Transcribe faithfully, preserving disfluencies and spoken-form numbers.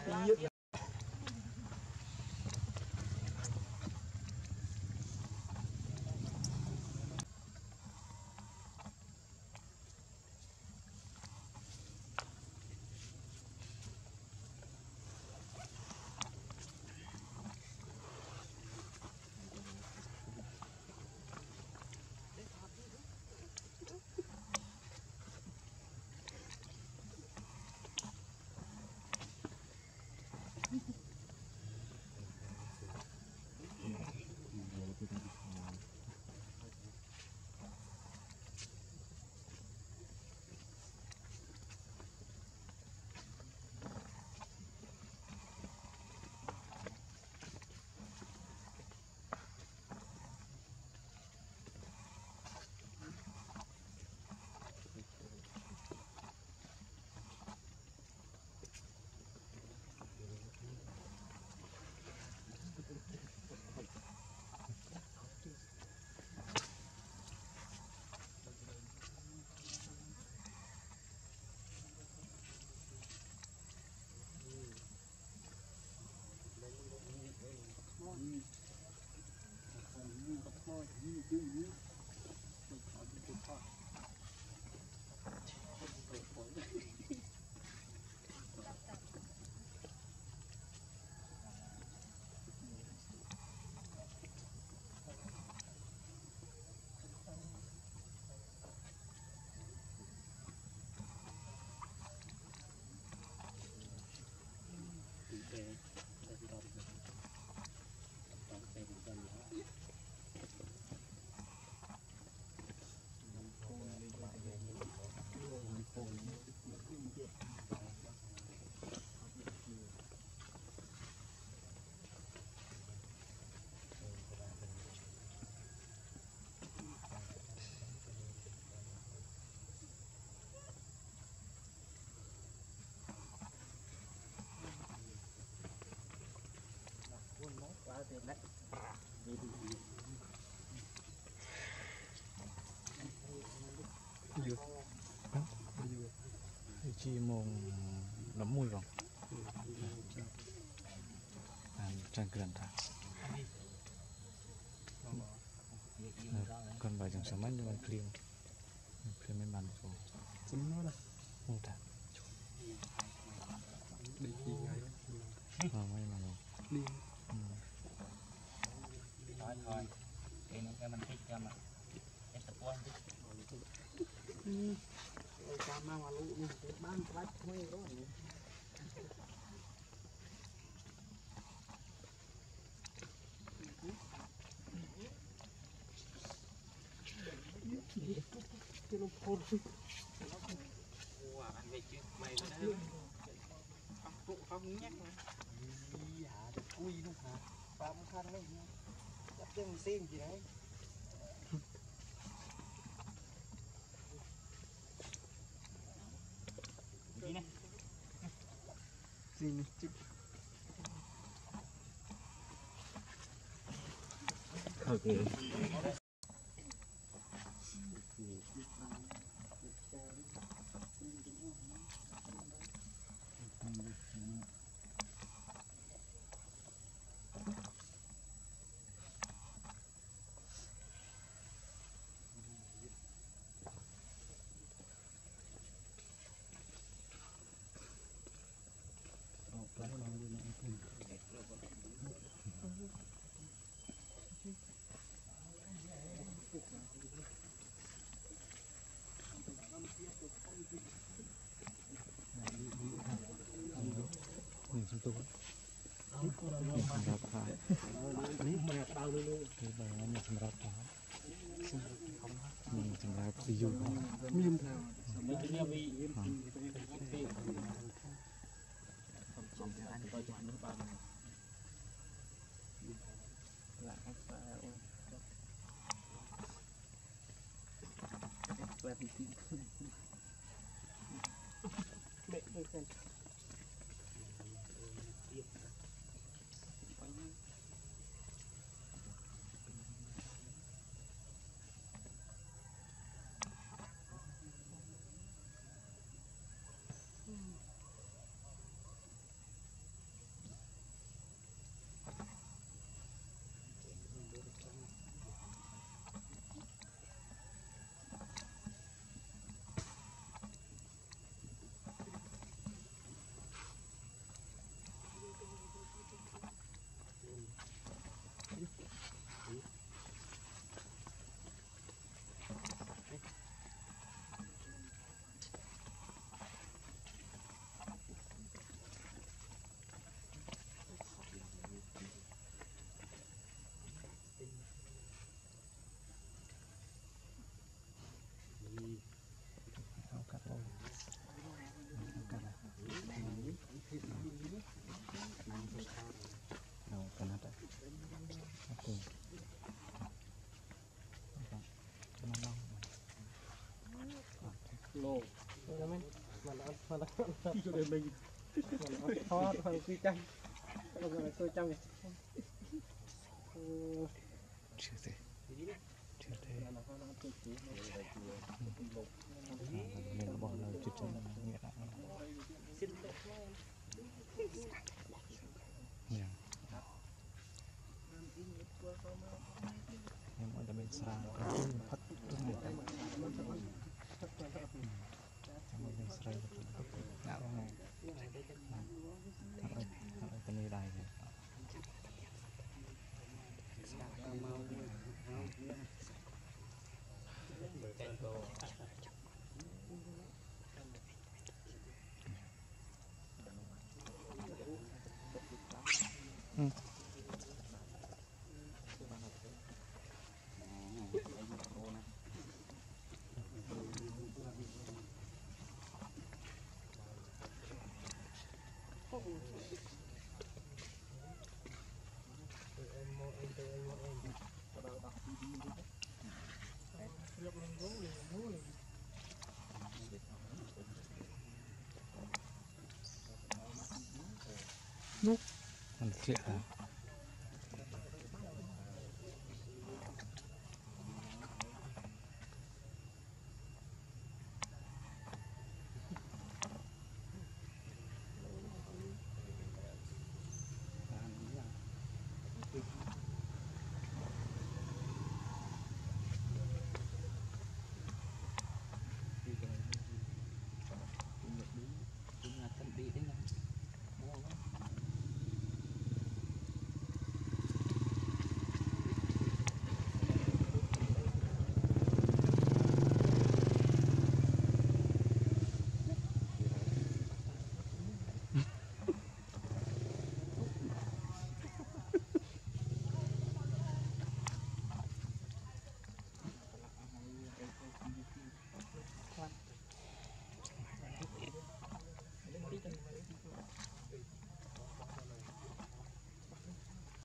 chi mông nấm mùi vòng trang cần ta còn bài chẳng sớm anh nhưng mà clean clean mấy bàn rồi chính nó đây không ta đi chi ngay ờ mấy bàn rồi clean thôi thôi cái này cái mình thích cho mà cái tập quan đi cha mang vào lũ này bán quách quê đó cái nó phun wow anh về chứ mày nó không phụ không nhắc mà dạ ui luôn hả ba mươi khăn đấy chắc chân xem gì đấy gì nè gì nè chích okay nhìn xuống tôi nhìn xuống rạp phải nhìn bài nó nhìn xuống rạp phải nhìn xuống rạp ví dụ miên theo mấy cái này vì mẹ tôi xem lô mà nó mà nó cho đến mình mà nó khó hơn quy tranh bây giờ là tôi trong này chưa thế chưa thế mình bỏ lời chút chân nghĩa là nhưng mà mình sang phát rất nhiều cái mình sợi ngã vào này ở cái này đài này ừ. Nó thiệt hả?